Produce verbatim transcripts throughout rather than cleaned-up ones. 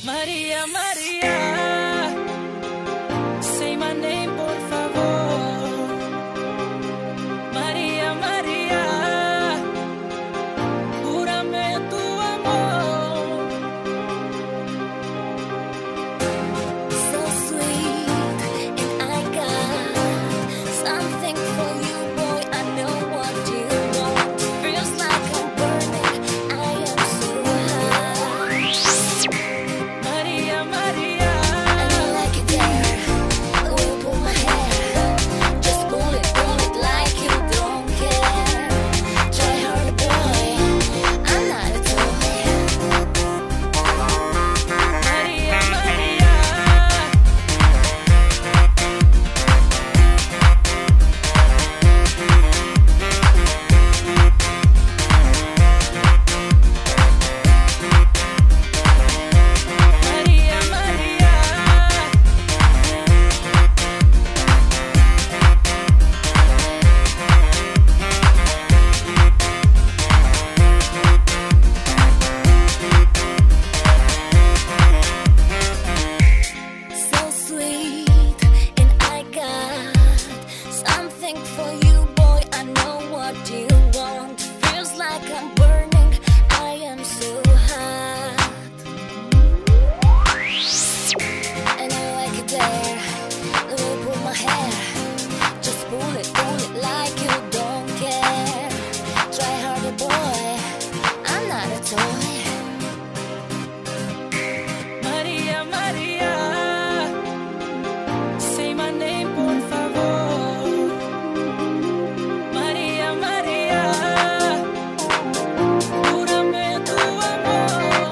María, María, say my name, por favor. María, María, júrame tu amor. So sweet, and I got something for you, boy. I know what you want. Feels like I'm burning. I am so high. María, María, And I like it there. The way you pull my hair. Just pull it, pull it like you don't care. Try harder, boy. I'm not a toy. María, María. María, María, So sweet, and I got something for you, boy. I know what you want. Feels like I'm burning. I am so hot, and I like it there. The way you pull my hair, just pull it, pull it like you don't care. Try harder, boy. I'm not a toy. María, María, say my name, por favor. María, María, júrame tu amor.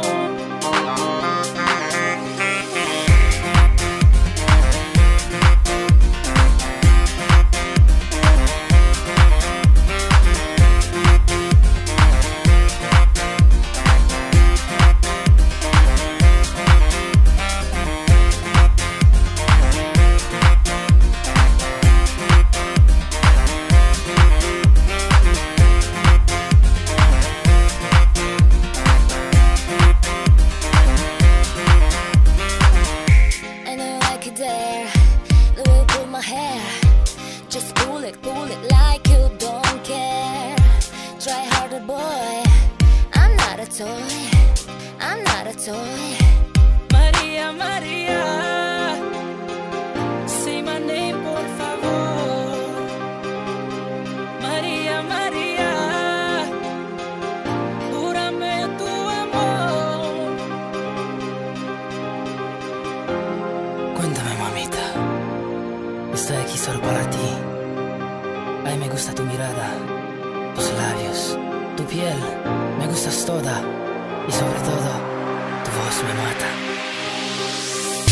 And I like it there, the way you pull my hair. Just pull it, pull it like you don't care. Try harder, boy. I'm not a toy. I'm not a toy. María, María, say my name, por favor. María, María, júrame tu amor. Cuéntame, mamita. Estoy aquí solo para ti. Ay, me gusta tu mirada, tus labios, tu piel. Me gustas toda. Y sobre todo, tu voz me mata.